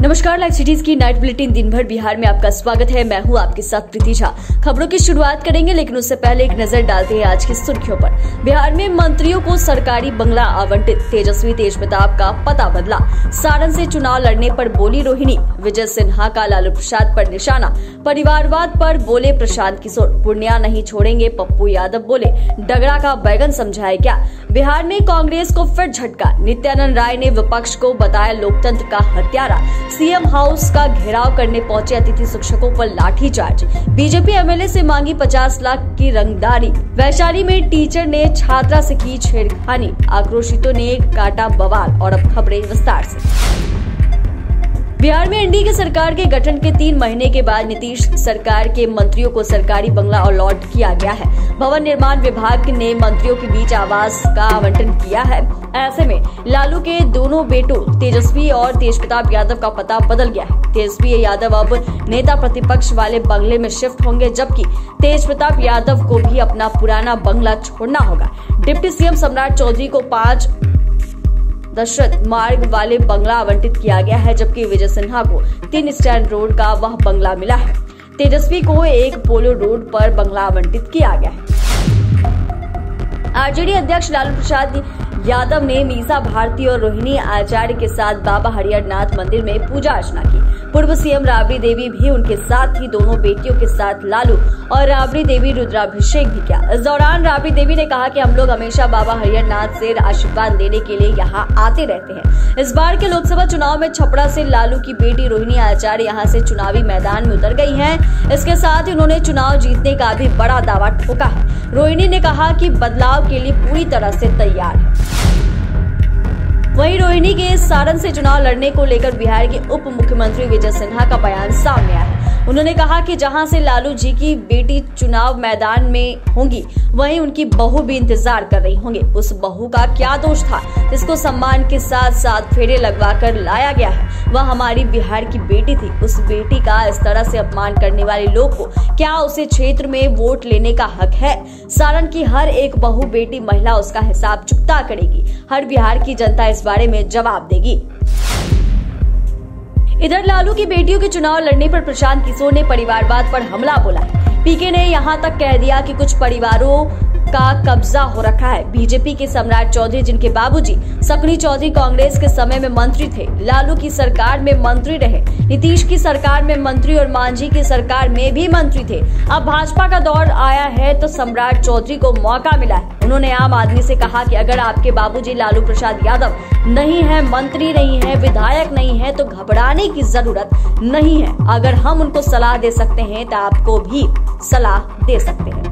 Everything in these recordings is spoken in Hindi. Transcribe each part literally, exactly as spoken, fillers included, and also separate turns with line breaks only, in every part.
नमस्कार, लाइव सिटीज की नाइट बुलेटिन दिन भर बिहार में आपका स्वागत है। मैं हूं आपके साथ प्रीति झा। खबरों की शुरुआत करेंगे, लेकिन उससे पहले एक नजर डालते हैं आज की सुर्खियों पर। बिहार में मंत्रियों को सरकारी बंगला आवंटित, तेजस्वी तेजप्रताप का पता बदला। सारण से चुनाव लड़ने पर बोली रोहिणी, विजय सिन्हा का लालू प्रसाद पर निशाना। परिवारवाद पर बोले प्रशांत किशोर, पूर्णिया नहीं छोड़ेंगे पप्पू यादव बोले, डगरा का बैगन समझाए क्या। बिहार में कांग्रेस को फिर झटका, नित्यानंद राय ने विपक्ष को बताया लोकतंत्र का हत्यारा। सीएम हाउस का घेराव करने पहुंचे अतिथि शिक्षकों पर लाठीचार्ज। बीजेपी एमएलए से मांगी पचास लाख की रंगदारी। वैशाली में टीचर ने छात्रा से की छेड़खानी, आक्रोशितों ने काटा बवाल। और अब खबरें विस्तार से। बिहार में एनडीए की सरकार के गठन के तीन महीने के बाद नीतीश सरकार के मंत्रियों को सरकारी बंगला अलॉट किया गया है। भवन निर्माण विभाग ने मंत्रियों के बीच आवास का आवंटन किया है। ऐसे में लालू के दोनों बेटों तेजस्वी और तेजप्रताप यादव का पता बदल गया है। तेजस्वी यादव अब नेता प्रतिपक्ष वाले बंगले में शिफ्ट होंगे, जबकि तेजप्रताप यादव को भी अपना पुराना बंगला छोड़ना होगा। डिप्टी सीएम सम्राट चौधरी को पांच दशरथ मार्ग वाले बंगला आवंटित किया गया है, जबकि विजय सिन्हा को तीन स्टैंड रोड का वह बंगला मिला है। तेजस्वी को एक पोलो रोड पर बंगला आवंटित किया गया है। आरजेडी अध्यक्ष लालू प्रसाद यादव ने मीसा भारती और रोहिणी आचार्य के साथ बाबा हरिहरनाथ मंदिर में पूजा अर्चना की। पूर्व सीएम राबड़ी देवी भी उनके साथ ही दोनों बेटियों के साथ लालू और राबड़ी देवी रुद्राभिषेक भी किया। इस दौरान राबड़ी देवी ने कहा कि हम लोग हमेशा बाबा हरिहरनाथ से आशीर्वाद लेने के लिए यहाँ आते रहते हैं। इस बार के लोकसभा चुनाव में छपरा से लालू की बेटी रोहिणी आचार्य यहाँ से चुनावी मैदान में उतर गई हैं। इसके साथ ही उन्होंने चुनाव जीतने का भी बड़ा दावा ठोका है। रोहिणी ने कहा कि बदलाव के लिए पूरी तरह से तैयार है। वहीं रोहिणी के सारण से चुनाव लड़ने को लेकर बिहार के उप मुख्यमंत्री विजय सिन्हा का बयान सामने आया है। उन्होंने कहा कि जहां से लालू जी की बेटी चुनाव मैदान में होंगी, वहीं उनकी बहू भी इंतजार कर रही होंगी। उस बहू का क्या दोष था जिसको सम्मान के साथ साथ फेरे लगवाकर लाया गया है? वह हमारी बिहार की बेटी थी। उस बेटी का इस तरह से अपमान करने वाले लोग को क्या उसे क्षेत्र में वोट लेने का हक है? सारण की हर एक बहू बेटी महिला उसका हिसाब चुकता करेगी। हर बिहार की जनता इस बारे में जवाब देगी। इधर लालू की बेटियों के चुनाव लड़ने पर प्रशांत किशोर ने परिवारवाद पर हमला बोला है। पीके ने यहां तक कह दिया कि कुछ परिवारों का कब्जा हो रखा है। बीजेपी के सम्राट चौधरी, जिनके बाबूजी सकनी चौधरी कांग्रेस के समय में मंत्री थे, लालू की सरकार में मंत्री रहे, नीतीश की सरकार में मंत्री और मांझी की सरकार में भी मंत्री थे। अब भाजपा का दौर आया है तो सम्राट चौधरी को मौका मिला है। उन्होंने आम आदमी से कहा कि अगर आपके बाबूजी लालू प्रसाद यादव नहीं है, मंत्री नहीं है, विधायक नहीं है, तो घबराने की जरूरत नहीं है। अगर हम उनको सलाह दे सकते हैं तो आपको भी सलाह दे सकते हैं।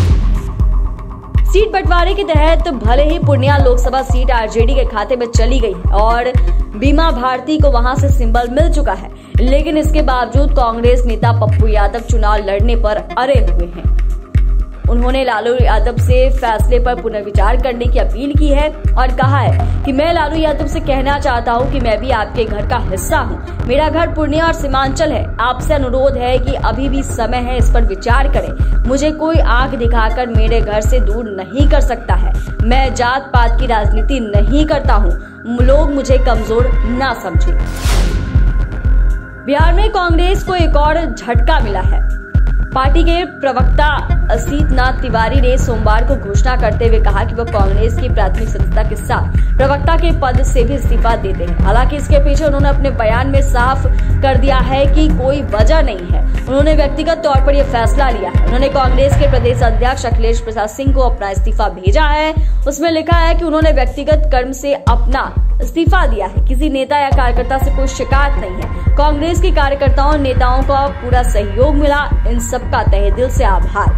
सीट बंटवारे के तहत भले ही पूर्णिया लोकसभा सीट आरजेडी के खाते में चली गई है और बीमा भारती को वहां से सिंबल मिल चुका है, लेकिन इसके बावजूद कांग्रेस नेता पप्पू यादव चुनाव लड़ने पर अड़े हुए हैं। उन्होंने लालू यादव से फैसले पर पुनर्विचार करने की अपील की है और कहा है कि मैं लालू यादव से कहना चाहता हूं कि मैं भी आपके घर का हिस्सा हूं। मेरा घर पूर्णिया और सीमांचल है। आपसे अनुरोध है कि अभी भी समय है, इस पर विचार करें। मुझे कोई आंख दिखाकर मेरे घर से दूर नहीं कर सकता है। मैं जात पात की राजनीति नहीं करता हूँ। लोग मुझे कमजोर ना समझे। बिहार में कांग्रेस को एक और झटका मिला है। पार्टी के प्रवक्ता असीत नाथ तिवारी ने सोमवार को घोषणा करते हुए कहा कि वह कांग्रेस की प्राथमिक सदस्यता के साथ प्रवक्ता के पद से भी इस्तीफा देते हैं। हालांकि इसके पीछे उन्होंने अपने बयान में साफ कर दिया है कि कोई वजह नहीं है। उन्होंने व्यक्तिगत तौर पर यह फैसला लिया है। उन्होंने कांग्रेस के प्रदेश अध्यक्ष अखिलेश प्रसाद सिंह को अपना इस्तीफा भेजा है। उसमें लिखा है कि उन्होंने व्यक्तिगत कर्म से अपना इस्तीफा दिया है। किसी नेता या कार्यकर्ता से कोई शिकायत नहीं है। कांग्रेस के कार्यकर्ताओं नेताओं का पूरा सहयोग मिला। इन सबका तहे दिल से आभार।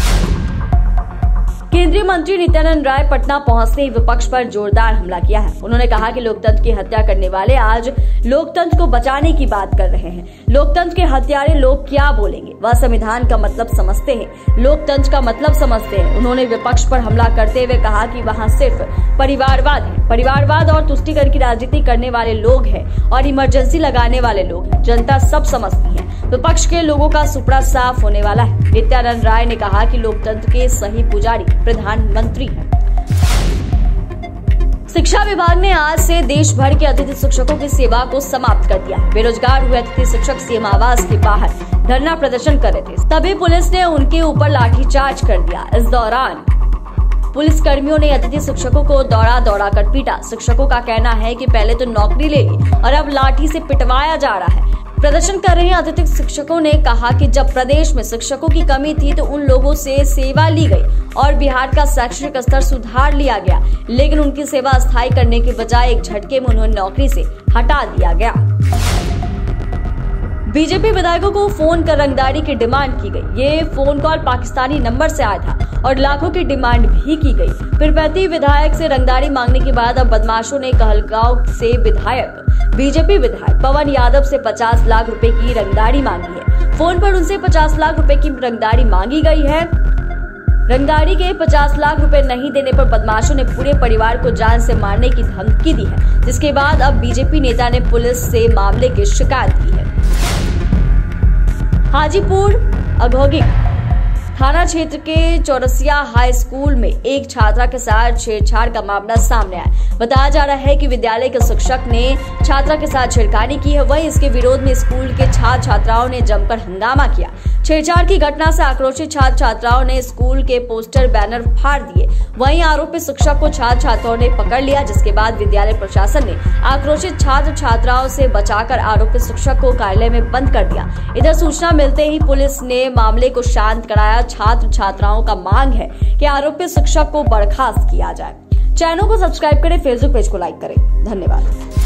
केंद्रीय मंत्री नित्यानंद राय पटना पहुंचते ही विपक्ष पर जोरदार हमला किया है। उन्होंने कहा कि लोकतंत्र की हत्या करने वाले आज लोकतंत्र को बचाने की बात कर रहे हैं। लोकतंत्र के हत्यारे लोग क्या बोलेंगे? वह संविधान का मतलब समझते हैं, लोकतंत्र का मतलब समझते हैं। उन्होंने विपक्ष पर हमला करते हुए कहा कि वहां सिर्फ परिवारवाद है। परिवारवाद और तुष्टीकरण की राजनीति करने वाले लोग हैं और इमरजेंसी लगाने वाले लोग हैं। जनता सब समझती है। विपक्ष के लोगों का सुपड़ा साफ होने वाला है। नित्यानंद राय ने कहा कि लोकतंत्र के सही पुजारी प्रधानमंत्री हैं। शिक्षा विभाग ने आज से देश भर के अतिथि शिक्षकों की सेवा को समाप्त कर दिया। बेरोजगार हुए अतिथि शिक्षक सीएम आवास के बाहर धरना प्रदर्शन कर रहे थे, तभी पुलिस ने उनके ऊपर लाठीचार्ज कर दिया। इस दौरान पुलिस कर्मियों ने अतिथि शिक्षकों को दौड़ा दौड़ा कर पीटा। शिक्षकों का कहना है कि पहले तो नौकरी ले ली और अब लाठी से पिटवाया जा रहा है। प्रदर्शन कर रहे अतिथि शिक्षकों ने कहा कि जब प्रदेश में शिक्षकों की कमी थी तो उन लोगों से सेवा ली गई और बिहार का शैक्षणिक स्तर सुधार लिया गया, लेकिन उनकी सेवा अस्थायी करने के बजाय एक झटके में उन्हें नौकरी से हटा दिया गया। बीजेपी विधायकों को फोन कर रंगदारी की डिमांड की गई। ये फोन कॉल पाकिस्तानी नंबर से आया था और लाखों की डिमांड भी की गई। पीरपैंती विधायक से रंगदारी मांगने के बाद अब बदमाशों ने कहलगांव से विधायक बीजेपी विधायक पवन यादव से पचास लाख रुपए की रंगदारी मांगी है। फोन पर उनसे पचास लाख रुपए की रंगदारी मांगी गई है। रंगदारी के पचास लाख रुपए नहीं देने पर बदमाशों ने पूरे परिवार को जान से मारने की धमकी दी है, जिसके बाद अब बीजेपी नेता ने पुलिस से मामले की शिकायत की है। हाजीपुर औद्योगिक थाना क्षेत्र के चौरसिया हाई स्कूल में एक छात्रा के साथ छेड़छाड़ का मामला सामने आया। बताया जा रहा है कि विद्यालय के शिक्षक ने छात्रा के साथ छेड़खानी की है। वहीं इसके विरोध में स्कूल के छात्र छात्राओं ने जमकर हंगामा किया। छेड़छाड़ की घटना से आक्रोशित छात्र छात्राओं ने स्कूल के पोस्टर बैनर फाड़ दिए। वहीं आरोपी शिक्षक को छात्र छात्राओं ने पकड़ लिया, जिसके बाद विद्यालय प्रशासन ने आक्रोशित छात्र छात्राओं से बचाकर आरोपी शिक्षक को कार्यालय में बंद कर दिया। इधर सूचना मिलते ही पुलिस ने मामले को शांत कराया। छात्र छात्राओं का मांग है कि आरोपी शिक्षक को बर्खास्त किया जाए। चैनल को सब्सक्राइब करें, फेसबुक पेज को लाइक करें। धन्यवाद।